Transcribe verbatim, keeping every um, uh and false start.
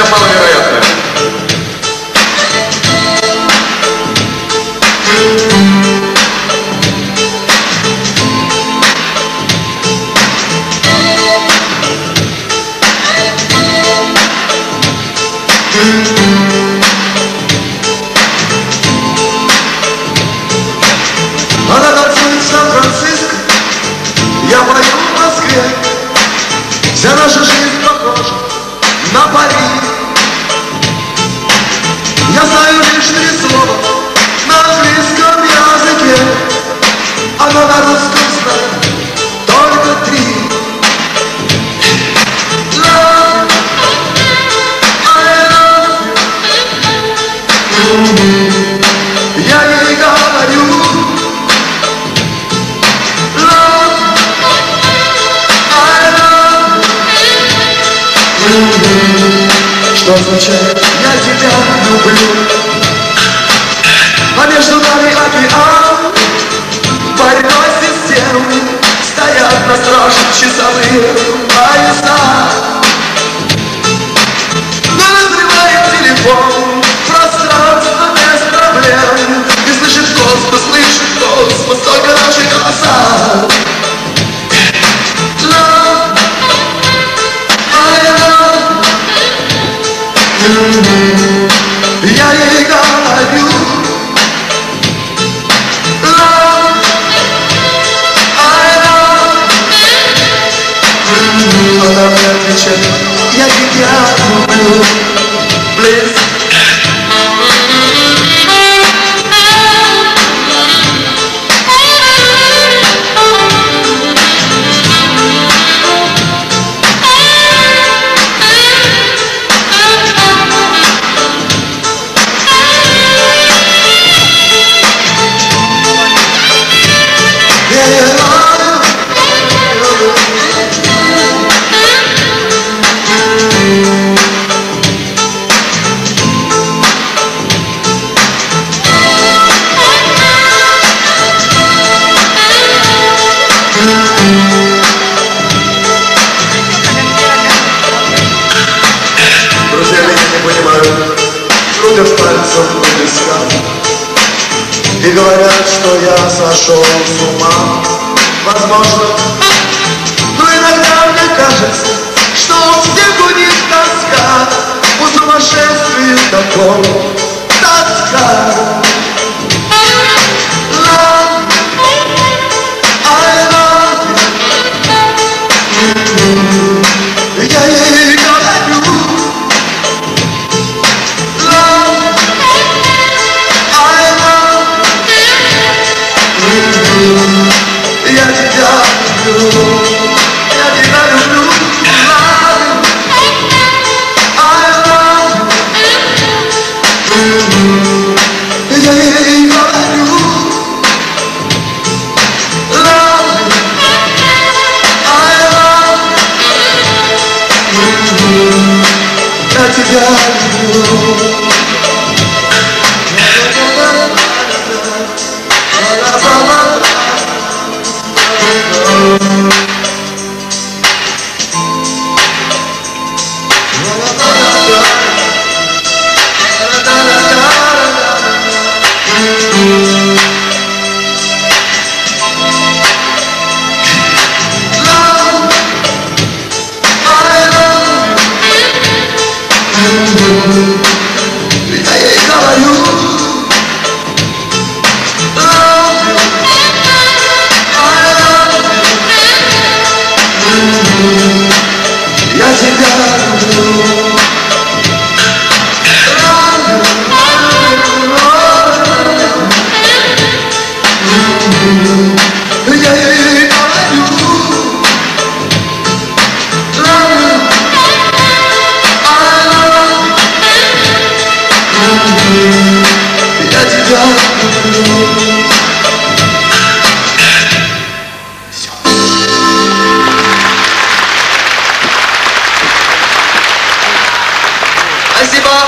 маловероятное. Она танцует в Сан-Франциско, я пою в Москве. Вся наша жизнь похожа на Париж. Я знаю лишь три слова на английском языке, она на русском знает только три. Love, I love you. Я ей говорю. Что означает «я тебя люблю», а между нами океан, двойной системы, стоят на страже часовые пояса. Но назревает телефон, пространство без проблем, и слышит космос, слышит космос, только наши голоса. Я ей говорю, love, I love you. Она мне отвечает, я тебя люблю. Please. Друзья меня не понимают, крутят пальцем по вискам и говорят, что я сошел с ума. Возможно, но иногда мне кажется, что у всех у них тоска, у сумасшествия такого тоска. Love, I love you. Я ей говорю, love, I love you. Я тебя люблю, я тебя люблю, love, I love you. Я ей говорю, love, I love you. Я тебя люблю. Я ей говорю, love you, I love you. Я тебя люблю. Love you, я ей говорю, love you, I love you. Я тебя люблю. Спасибо.